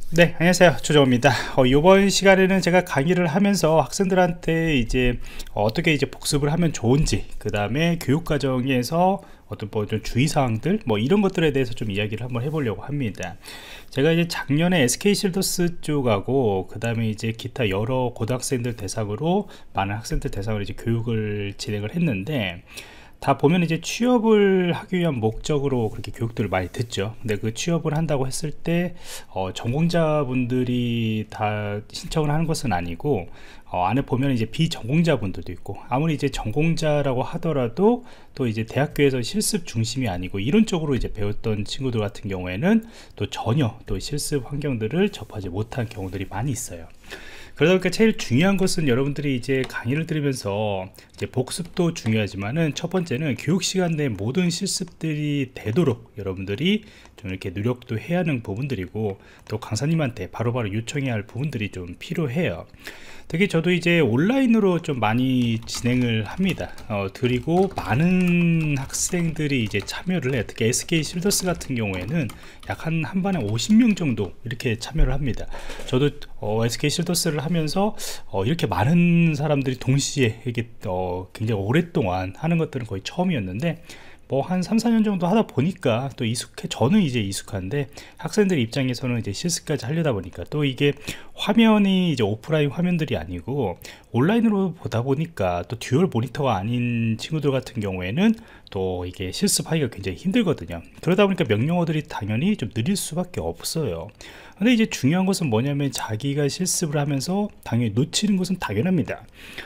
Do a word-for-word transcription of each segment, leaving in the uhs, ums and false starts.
네, 안녕하세요. 조정호입니다. 어, 이번 시간에는 제가 강의를 하면서 학생들한테 이제 어, 어떻게 이제 복습을 하면 좋은지, 그 다음에 교육 과정에서 어떤 뭐좀 주의사항들, 뭐 이런 것들에 대해서 좀 이야기를 한번 해보려고 합니다. 제가 이제 작년에 에스케이 실더스 쪽하고, 그 다음에 이제 기타 여러 고등학생들 대상으로 많은 학생들 대상으로 이제 교육을 진행을 했는데, 다 보면 이제 취업을 하기 위한 목적으로 그렇게 교육들을 많이 듣죠. 근데 그 취업을 한다고 했을 때 어, 전공자분들이 다 신청을 하는 것은 아니고, 어, 안에 보면 이제 비전공자분들도 있고, 아무리 이제 전공자라고 하더라도 또 이제 대학교에서 실습 중심이 아니고 이런 쪽으로 이제 배웠던 친구들 같은 경우에는 또 전혀 또 실습 환경들을 접하지 못한 경우들이 많이 있어요. 그러다 보니까 제일 중요한 것은, 여러분들이 이제 강의를 들으면서 이제 복습도 중요하지만은 첫 번째는 교육 시간 내 모든 실습들이 되도록 여러분들이 좀 이렇게 노력도 해야 하는 부분들이고, 또 강사님한테 바로바로 요청해야 할 부분들이 좀 필요해요. 특히 저도 이제 온라인으로 좀 많이 진행을 합니다. 어, 그리고 많은 학생들이 이제 참여를 해요. 특히 에스케이 실더스 같은 경우에는 약 한 한 반에 오십 명 정도 이렇게 참여를 합니다. 저도 어, 에스케이 실더스를 하면서 어, 이렇게 많은 사람들이 동시에 이게 어, 굉장히 오랫동안 하는 것들은 거의 처음이었는데, 뭐 한 삼, 사 년 정도 하다 보니까 또 익숙해, 저는 이제 익숙한데 학생들 입장에서는 이제 실습까지 하려다 보니까, 또 이게 화면이 이제 오프라인 화면들이 아니고 온라인으로 보다 보니까, 또 듀얼 모니터가 아닌 친구들 같은 경우에는 또 이게 실습하기가 굉장히 힘들거든요. 그러다 보니까 명령어들이 당연히 좀 느릴 수밖에 없어요. 근데 이제 중요한 것은 뭐냐면, 자기가 실습을 하면서 당연히 놓치는 것은 당연합니다.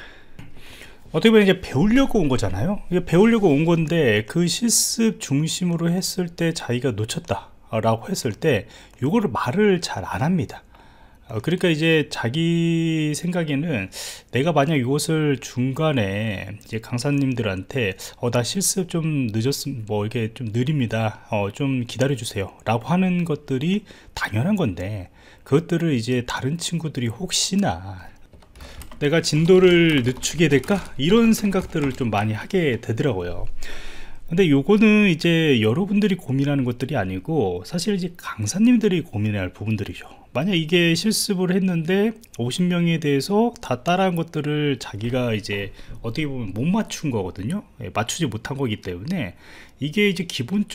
어떻게 보면 이제 배우려고 온 거잖아요. 이게 배우려고 온 건데, 그 실습 중심으로 했을 때 자기가 놓쳤다 라고 했을 때 요거를 말을 잘 안 합니다. 어, 그러니까 이제 자기 생각에는, 내가 만약 이것을 중간에 이제 강사님들한테 어, 나 실습 좀 늦었음, 뭐 이게 좀 느립니다, 어, 좀 기다려 주세요 라고 하는 것들이 당연한 건데, 그것들을 이제 다른 친구들이 혹시나 내가 진도를 늦추게 될까? 이런 생각들을 좀 많이 하게 되더라고요. 근데 요거는 이제 여러분들이 고민하는 것들이 아니고, 사실 이제 강사님들이 고민해야 할 부분들이죠. 만약 이게 실습을 했는데 오십 명에 대해서 다 따라한 것들을 자기가 이제 어떻게 보면 못 맞춘 거거든요. 예, 맞추지 못한 거기 때문에, 이게 이제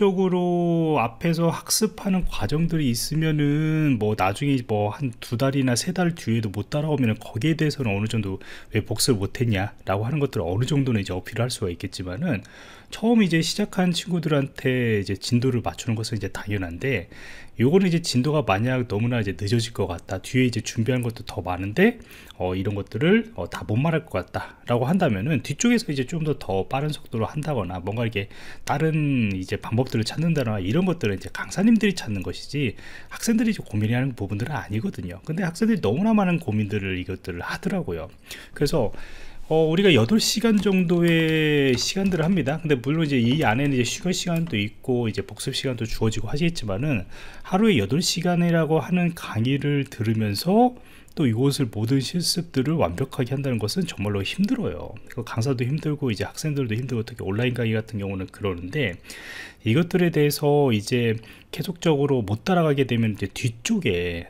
기본적으로 앞에서 학습하는 과정들이 있으면은 뭐 나중에 뭐 한 두 달이나 세 달 뒤에도 못 따라오면은, 거기에 대해서는 어느 정도 왜 복습을 못했냐 라고 하는 것들을 어느 정도는 이제 어필을 할 수가 있겠지만은, 처음 이제 시작한 친구들한테 이제 진도를 맞추는 것은 이제 당연한데, 요거는 이제 진도가 만약 너무나 이제 늦어질 것 같다, 뒤에 이제 준비한 것도 더 많은데 어, 이런 것들을 어, 다 못 말할 것 같다 라고 한다면은, 뒤쪽에서 이제 좀 더 더 빠른 속도로 한다거나 뭔가 이렇게 다른 이제 방법들을 찾는다거나, 이런 것들은 이제 강사님들이 찾는 것이지 학생들이 이제 고민하는 부분들은 아니거든요. 근데 학생들이 너무나 많은 고민들을 이것들을 하더라고요. 그래서 어, 우리가 여덟 시간 정도의 시간들을 합니다. 근데 물론 이제 이 안에는 이제 쉬는 시간도 있고 이제 복습 시간도 주어지고 하시겠지만은, 하루에 여덟 시간이라고 하는 강의를 들으면서 또 이것을 모든 실습들을 완벽하게 한다는 것은 정말로 힘들어요. 그 강사도 힘들고 이제 학생들도 힘들고, 특히 온라인 강의 같은 경우는 그러는데, 이것들에 대해서 이제 계속적으로 못 따라가게 되면 이제 뒤쪽에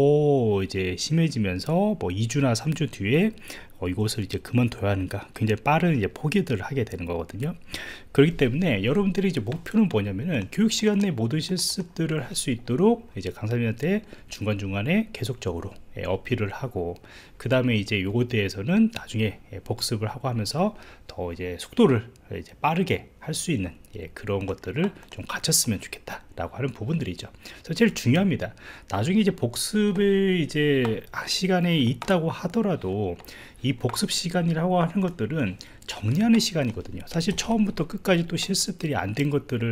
더 이제 심해지면서, 뭐 이 주나 삼 주 뒤에 어, 이것을 이제 그만둬야 하는가, 굉장히 빠른 이제 포기들을 하게 되는 거거든요. 그렇기 때문에 여러분들이 이제 목표는 뭐냐면은, 교육 시간 내 모든 실습들을 할 수 있도록 이제 강사님한테 중간중간에 계속적으로 예, 어필을 하고, 그 다음에 이제 요거에 대해서는 나중에 예, 복습을 하고 하면서 더 이제 속도를 이제 빠르게 할 수 있는 예, 그런 것들을 좀 갖췄으면 좋겠다 라고 하는 부분들이죠. 그래서 제일 중요합니다. 나중에 이제 복습을 이제 시간에 있다고 하더라도, 이 복습 시간이라고 하는 것들은 정리하는 시간이거든요. 사실 처음부터 끝까지 또 실습들이 안 된 것들을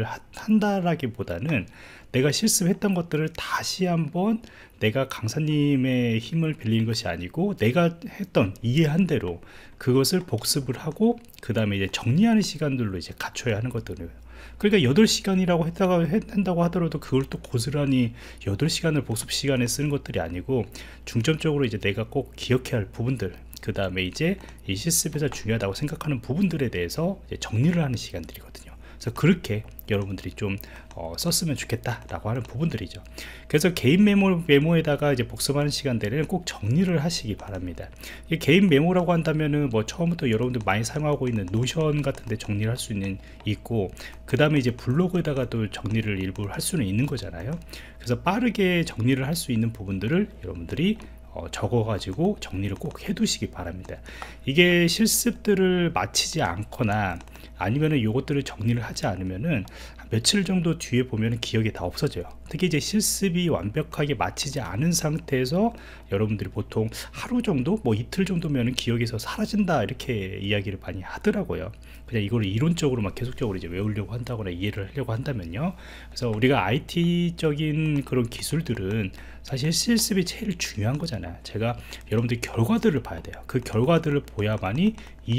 한다라기보다는, 내가 실습했던 것들을 다시 한번 내가 강사님의 힘을 빌리는 것이 아니고, 내가 했던 이해한 대로 그것을 복습을 하고, 그 다음에 이제 정리하는 시간들로 이제 갖춰야 하는 것들이에요. 그러니까 여덟 시간이라고 했다가 한다고 하더라도, 그걸 또 고스란히 여덟 시간을 복습 시간에 쓰는 것들이 아니고, 중점적으로 이제 내가 꼭 기억해야 할 부분들, 그 다음에 이제 이 실습에서 중요하다고 생각하는 부분들에 대해서 이제 정리를 하는 시간들이거든요. 그래서 그렇게 여러분들이 좀 어, 썼으면 좋겠다 라고 하는 부분들이죠. 그래서 개인 메모, 메모에다가 이제 복습하는 시간대는 꼭 정리를 하시기 바랍니다. 이게 개인 메모라고 한다면은 뭐 처음부터 여러분들 많이 사용하고 있는 노션 같은 데 정리를 할 수 있는 있고, 그 다음에 이제 블로그에다가도 정리를 일부 할 수는 있는 거잖아요. 그래서 빠르게 정리를 할 수 있는 부분들을 여러분들이 어, 적어 가지고 정리를 꼭 해 두시기 바랍니다. 이게 실습들을 마치지 않거나 아니면은 요것들을 정리를 하지 않으면은 며칠 정도 뒤에 보면은 기억이 다 없어져요. 특히 이제 실습이 완벽하게 마치지 않은 상태에서 여러분들이 보통 하루 정도 뭐 이틀 정도면은 기억에서 사라진다 이렇게 이야기를 많이 하더라고요. 그냥 이걸 이론적으로 막 계속적으로 이제 외우려고 한다거나 이해를 하려고 한다면요. 그래서 우리가 아이티적인 그런 기술들은 사실 실습이 제일 중요한 거잖아요. 제가 여러분들 결과들을 봐야 돼요. 그 결과들을 보야만이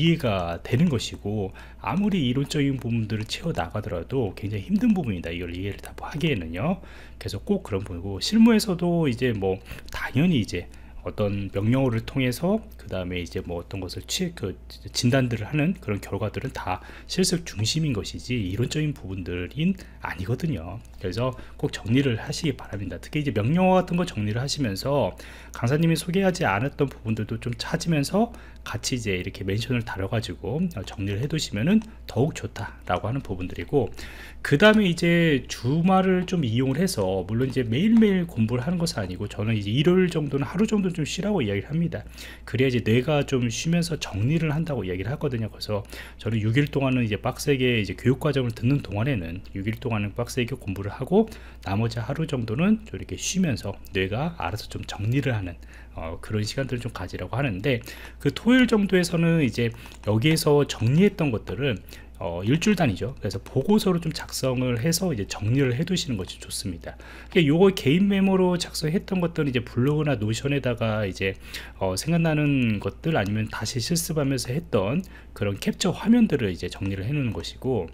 이해가 되는 것이고, 아무리 이론적인 부분들을 채워 나가더라도 굉장히 힘든 부분이다, 이걸 이해를 다 하기에는요. 그래서 꼭 그런 부분이고, 실무에서도 이제 뭐 당연히 이제 어떤 명령어를 통해서 그 다음에 이제 뭐 어떤 것을 취, 그 진단들을 하는 그런 결과들은 다 실습 중심인 것이지 이론적인 부분들인 아니거든요. 그래서 꼭 정리를 하시기 바랍니다. 특히 이제 명령어 같은 거 정리를 하시면서 강사님이 소개하지 않았던 부분들도 좀 찾으면서 같이 이제 이렇게 멘션을 달아가지고 정리를 해 두시면은 더욱 좋다라고 하는 부분들이고, 그 다음에 이제 주말을 좀 이용을 해서, 물론 이제 매일매일 공부를 하는 것은 아니고 저는 이제 일요일 정도는 하루 정도 좀 쉬라고 이야기를 합니다. 그래야지 뇌가 좀 쉬면서 정리를 한다고 이야기를 하거든요. 그래서 저는 육 일 동안은 이제 빡세게 이제 교육 과정을 듣는 동안에는 육 일 동안은 빡세게 공부를 하고, 나머지 하루 정도는 좀 이렇게 쉬면서 뇌가 알아서 좀 정리를 하는 어, 그런 시간들을 좀 가지라고 하는데, 그 토요일 정도에서는 이제 여기에서 정리했던 것들은 어, 일주일 단위죠. 그래서 보고서로 좀 작성을 해서 이제 정리를 해 두시는 것이 좋습니다. 그러니까 요거 개인 메모로 작성했던 것들은 이제 블로그나 노션에다가 이제 어, 생각나는 것들 아니면 다시 실습하면서 했던 그런 캡처 화면들을 이제 정리를 해 놓는 것이고,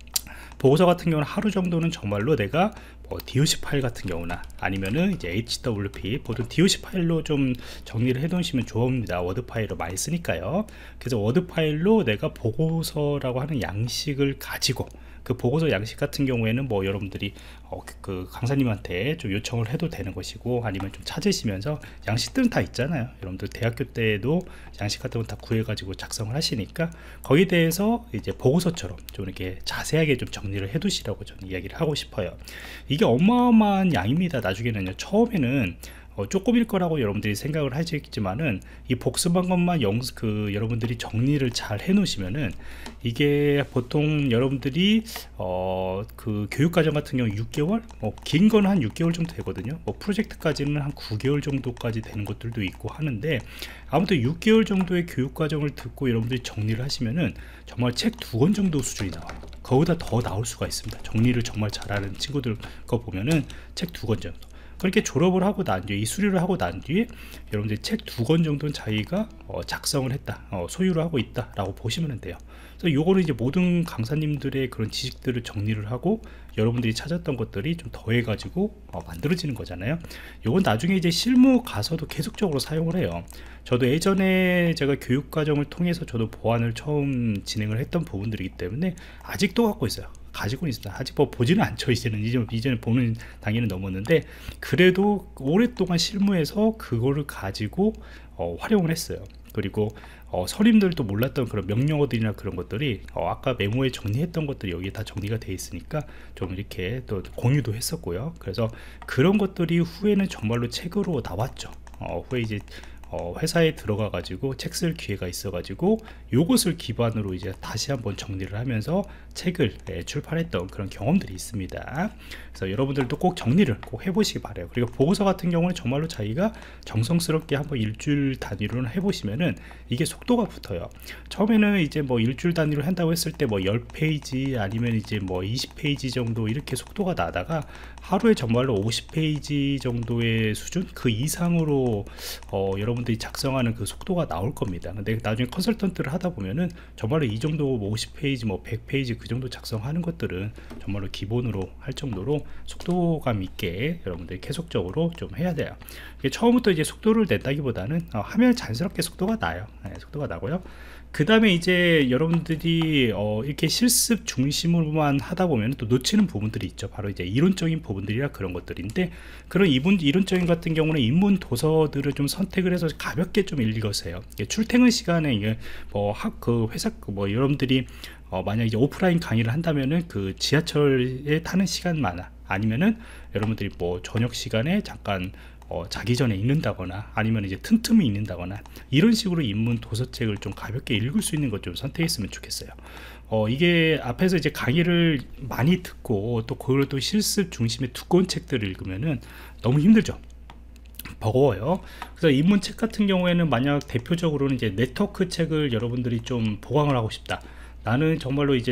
보고서 같은 경우는 하루 정도는 정말로 내가 뭐 도c 파일 같은 경우나 아니면은 이제 에이치더블유피, 보통 도c 파일로 좀 정리를 해 놓으시면 좋습니다. 워드 파일로 많이 쓰니까요. 그래서 워드 파일로 내가 보고서라고 하는 양식을 가지고, 그 보고서 양식 같은 경우에는 뭐 여러분들이 어, 그 강사님한테 좀 요청을 해도 되는 것이고, 아니면 좀 찾으시면서, 양식들은 다 있잖아요. 여러분들 대학교 때도 양식 같은 거 다 구해가지고 작성을 하시니까 거기에 대해서 이제 보고서처럼 좀 이렇게 자세하게 좀 정리를 해 두시라고 저는 이야기를 하고 싶어요. 이게 어마어마한 양입니다. 나중에는요, 처음에는 어, 조금일 거라고 여러분들이 생각을 하시겠지만은, 이 복습한 것만 영, 그 여러분들이 정리를 잘 해 놓으시면은, 이게 보통 여러분들이 어, 그 교육과정 같은 경우 육 개월, 뭐 긴 거는 한 육 개월 정도 되거든요. 뭐 프로젝트까지는 한 구 개월 정도까지 되는 것들도 있고 하는데, 아무튼 육 개월 정도의 교육과정을 듣고 여러분들이 정리를 하시면은 정말 책 두 권 정도 수준이 나와요. 거기다 더 나올 수가 있습니다. 정리를 정말 잘하는 친구들 거 보면은 책 두 권 정도. 그렇게 졸업을 하고 난 뒤에, 이 수료를 하고 난 뒤에 여러분들이 책 두 권 정도는 자기가 어, 작성을 했다, 어, 소유를 하고 있다 라고 보시면 돼요. 그래서 요거는 이제 모든 강사님들의 그런 지식들을 정리를 하고 여러분들이 찾았던 것들이 좀 더해 가지고 어, 만들어지는 거잖아요. 요건 나중에 이제 실무 가서도 계속적으로 사용을 해요. 저도 예전에 제가 교육과정을 통해서 저도 보안을 처음 진행을 했던 부분들이기 때문에 아직도 갖고 있어요. 가지고 있습니다. 아직 뭐 보지는 않죠. 이제는 이제 이제는 보는 단계는 넘었는데, 그래도 오랫동안 실무에서 그거를 가지고 어, 활용을 했어요. 그리고 어, 선임들도 몰랐던 그런 명령어들이나 그런 것들이 어, 아까 메모에 정리했던 것들이 여기에 다 정리가 되어 있으니까 좀 이렇게 또 공유도 했었고요. 그래서 그런 것들이 후에는 정말로 책으로 나왔죠. 어, 후에 이제 어, 회사에 들어가 가지고 책 쓸 기회가 있어 가지고 요것을 기반으로 이제 다시 한번 정리를 하면서 책을 예, 출판했던 그런 경험들이 있습니다. 그래서 여러분들도 꼭 정리를 꼭 해보시기 바래요. 그리고 보고서 같은 경우는 정말로 자기가 정성스럽게 한번 일주일 단위로는 해보시면은 이게 속도가 붙어요. 처음에는 이제 뭐 일주일 단위로 한다고 했을 때 뭐 십 페이지 아니면 이제 뭐 이십 페이지 정도 이렇게 속도가 나다가 하루에 정말로 오십 페이지 정도의 수준 그 이상으로 어, 여러분들이 작성하는 그 속도가 나올 겁니다. 근데 나중에 컨설턴트를 하다 보면은 정말로 이 정도 뭐 오십 페이지 뭐 백 페이지 그 정도 작성하는 것들은 정말로 기본으로 할 정도로 속도감 있게 여러분들이 계속적으로 좀 해야 돼요. 처음부터 이제 속도를 낸다기보다는 어, 하면 자연스럽게 속도가 나요. 네, 속도가 나고요. 그 다음에 이제 여러분들이 어 이렇게 실습 중심으로만 하다 보면 또 놓치는 부분들이 있죠. 바로 이제 이론적인 부분들이라 그런 것들인데, 그런 이분 이론적인 같은 경우는 입문 도서들을 좀 선택을 해서 가볍게 좀 읽으세요. 출퇴근 시간에 이게 뭐 학 그 회사 뭐 여러분들이 어 만약 이제 오프라인 강의를 한다면은 그 지하철에 타는 시간 많아, 아니면은 여러분들이 뭐 저녁 시간에 잠깐 어, 자기 전에 읽는다거나 아니면 이제 틈틈이 읽는다거나 이런 식으로 입문 도서책을 좀 가볍게 읽을 수 있는 것 좀 선택했으면 좋겠어요. 어, 이게 앞에서 이제 강의를 많이 듣고 또 그걸 또 실습 중심의 두꺼운 책들을 읽으면은 너무 힘들죠. 버거워요. 그래서 입문책 같은 경우에는 만약 대표적으로는 이제 네트워크 책을 여러분들이 좀 보강을 하고 싶다, 나는 정말로 이제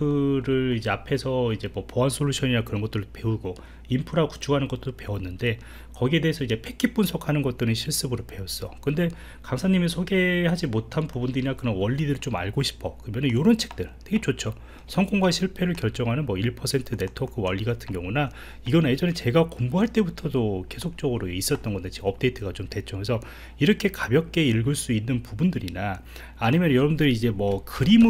네트워크를 이제 앞에서 이제 뭐 보안 솔루션이나 그런 것들을 배우고 인프라 구축하는 것도 배웠는데, 거기에 대해서 이제 패킷 분석하는 것들은 실습으로 배웠어. 근데 강사님이 소개하지 못한 부분들이나 그런 원리들을 좀 알고 싶어, 그러면 이런 책들 되게 좋죠. 성공과 실패를 결정하는 뭐 일 퍼센트 네트워크 원리 같은 경우나, 이거는 예전에 제가 공부할 때부터도 계속적으로 있었던 건데 지금 업데이트가 좀 됐죠. 그래서 이렇게 가볍게 읽을 수 있는 부분들이나, 아니면 여러분들이 이제 뭐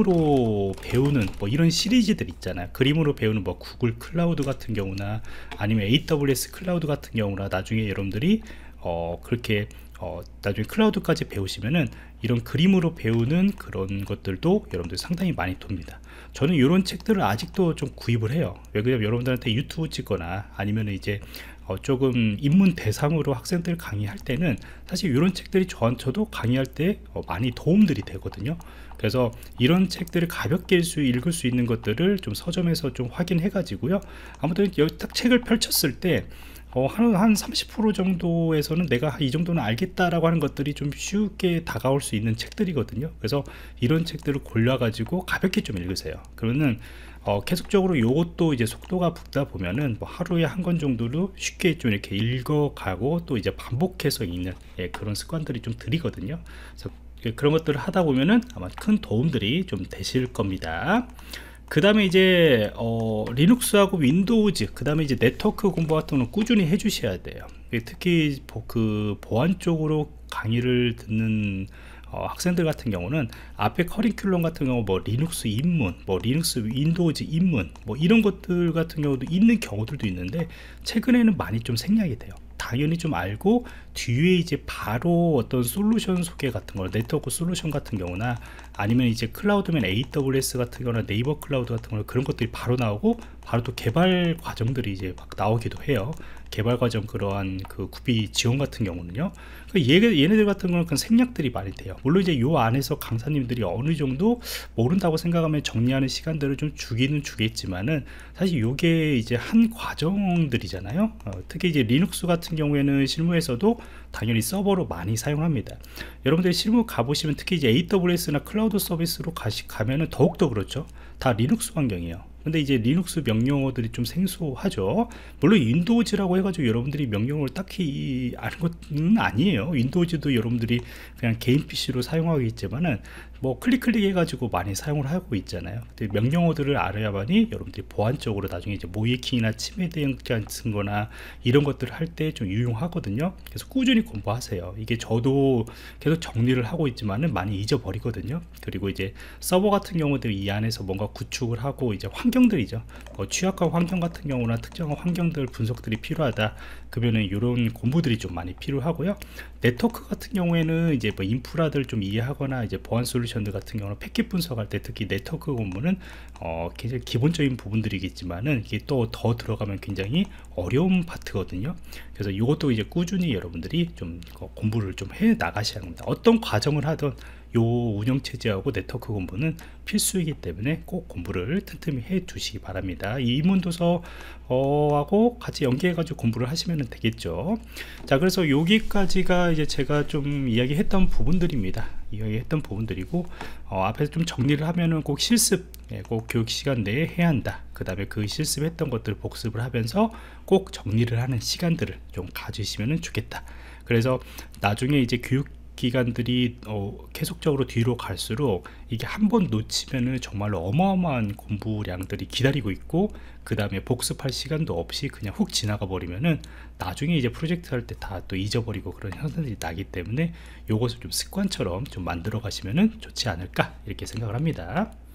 그림으로 배우는 뭐 이런 시리즈들 있잖아요. 그림으로 배우는 뭐 구글 클라우드 같은 경우나 아니면 에이더블유에스 클라우드 같은 경우나, 나중에 여러분들이 어 그렇게 어 나중에 클라우드까지 배우시면은 이런 그림으로 배우는 그런 것들도 여러분들 상당히 많이 돕니다. 저는 이런 책들을 아직도 좀 구입을 해요. 왜 그러냐면 여러분들한테 유튜브 찍거나 아니면 이제 어 조금 입문 대상으로 학생들 강의할 때는 사실 이런 책들이 저, 저도 강의할 때 어 많이 도움들이 되거든요. 그래서 이런 책들을 가볍게 수, 읽을 수 있는 것들을 좀 서점에서 좀 확인해 가지고요, 아무튼 여기 딱 책을 펼쳤을 때 어, 한, 한 삼십 퍼센트 정도에서는 내가 이 정도는 알겠다라고 하는 것들이 좀 쉽게 다가올 수 있는 책들이거든요. 그래서 이런 책들을 골라 가지고 가볍게 좀 읽으세요. 그러면은 어, 계속적으로 요것도 이제 속도가 붙다 보면은 뭐 하루에 한 권 정도로 쉽게 좀 이렇게 읽어가고 또 이제 반복해서 읽는, 예, 그런 습관들이 좀 들이거든요. 그래서 그런 것들을 하다 보면은 아마 큰 도움들이 좀 되실 겁니다. 그 다음에 이제 어, 리눅스하고 윈도우즈, 그 다음에 이제 네트워크 공부 같은 건 꾸준히 해 주셔야 돼요. 특히 그 보안 쪽으로 강의를 듣는 어, 학생들 같은 경우는 앞에 커리큘럼 같은 경우 뭐 리눅스 입문, 뭐 리눅스 윈도우즈 입문, 뭐 이런 것들 같은 경우도 있는 경우들도 있는데, 최근에는 많이 좀 생략이 돼요. 당연히 좀 알고 뒤에 이제 바로 어떤 솔루션 소개 같은 걸, 네트워크 솔루션 같은 경우나 아니면 이제 클라우드면 에이더블유에스 같은 경우나 네이버 클라우드 같은 경우 그런 것들이 바로 나오고, 바로 또 개발 과정들이 이제 막 나오기도 해요. 개발 과정 그러한 그 구비 지원 같은 경우는요. 얘, 얘네들 같은 경우는 생략들이 많이 돼요. 물론 이제 요 안에서 강사님들이 어느 정도 모른다고 생각하면 정리하는 시간들을 좀 주기는 주겠지만은, 사실 요게 이제 한 과정들이잖아요. 어, 특히 이제 리눅스 같은 경우에는 실무에서도 당연히 서버로 많이 사용합니다. 여러분들이 실무 가보시면 특히 이제 에이더블유에스나 클라우드 서비스로 가시, 가면은 더욱더 그렇죠. 다 리눅스 환경이에요. 근데 이제 리눅스 명령어들이 좀 생소하죠. 물론 윈도우즈라고 해가지고 여러분들이 명령어를 딱히 아는 것은 아니에요. 윈도우즈도 여러분들이 그냥 개인 피시로 사용하겠지만은 뭐 클릭 클릭 해가지고 많이 사용을 하고 있잖아요. 근데 명령어들을 알아야만이 여러분들이 보안적으로 나중에 이제 모이킹이나 침해 대응 같은 거나 이런 것들을 할 때 좀 유용하거든요. 그래서 꾸준히 공부하세요. 이게 저도 계속 정리를 하고 있지만은 많이 잊어버리거든요. 그리고 이제 서버 같은 경우도 이 안에서 뭔가 구축을 하고 이제 환경들이죠. 뭐 취약한 환경 같은 경우나 특정한 환경들 분석들이 필요하다, 그러면은 이런 공부들이 좀 많이 필요하고요. 네트워크 같은 경우에는 이제 뭐 인프라들 좀 이해하거나 이제 보안 솔루션들 같은 경우는 패킷 분석할 때 특히 네트워크 공부는 어 굉장히 기본적인 부분들이겠지만은 이게 또 더 들어가면 굉장히 어려운 파트거든요. 그래서 이것도 이제 꾸준히 여러분들이 좀 공부를 좀 해 나가셔야 합니다. 어떤 과정을 하든 요 운영체제하고 네트워크 공부는 필수이기 때문에 꼭 공부를 틈틈이 해 두시기 바랍니다. 이 입문도서 어, 하고 같이 연계해 가지고 공부를 하시면 되겠죠. 자, 그래서 여기까지가 이제 제가 좀 이야기했던 부분들입니다. 이야기했던 부분들이고, 어, 앞에서 좀 정리를 하면은 꼭 실습, 예, 꼭 교육 시간 내에 해야 한다. 그 다음에 그 실습했던 것들을 복습을 하면서 꼭 정리를 하는 시간들을 좀 가지시면 좋겠다. 그래서 나중에 이제 교육 기간들이 어, 계속적으로 뒤로 갈수록 이게 한 번 놓치면은 정말로 어마어마한 공부량들이 기다리고 있고, 그 다음에 복습할 시간도 없이 그냥 훅 지나가 버리면은 나중에 이제 프로젝트 할 때 다 또 잊어버리고 그런 현상들이 나기 때문에 요것을 좀 습관처럼 좀 만들어 가시면은 좋지 않을까 이렇게 생각을 합니다.